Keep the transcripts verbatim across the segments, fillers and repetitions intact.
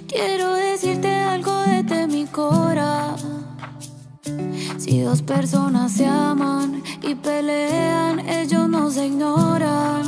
Quiero decirte algo desde mi cora. Si dos personas se aman y pelean, ellos no se ignoran.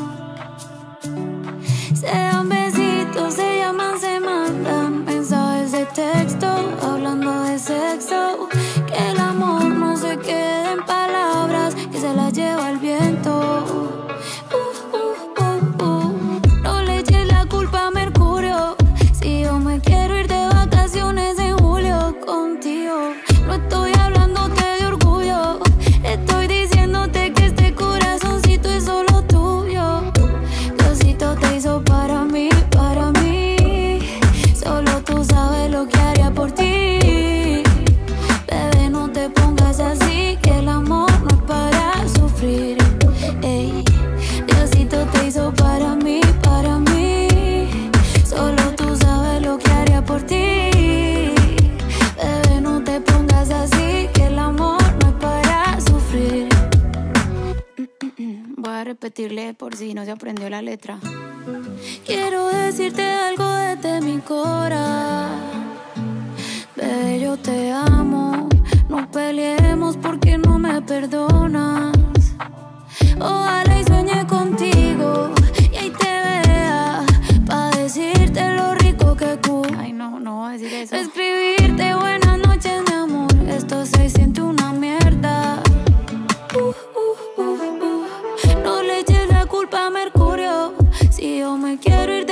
Se dan besitos, se llaman, se mandan mensajes de texto, hablando de sexo. Que el amor no se quede en palabras, que se las lleva el viento. Uh, uh, uh, uh. No le eches la culpa a Mercurio. Si yo me quiero ir de vacaciones en julio contigo, no estoy hablándote de orgullo, estoy diciéndote que este corazoncito es solo tuyo. Diosito te hizo para mí, para mí. Solo tú sabes lo que haría por ti. Bebé, no te pongas así, que el amor no es para sufrir. Ey, Diosito te hizo para mí, para mí. Solo tú sabes lo que haría por ti. Bebé, no te pongas así, que el amor no es para sufrir. Voy a repetirle por si no se aprendió la letra. Quiero decirte algo desde mi cora. Bebé, yo te amo. No peleemos porque no me perdonas. Ojalá y sueñe contigo y ahí te vea, pa' decirte lo rico que cu. Ay, no, no voy a decir eso. Escribirte buenas noches, mi amor. Esto se siente una mierda. Uh, uh, uh, uh. No le eches la culpa a Mercurio. Si yo me quiero ir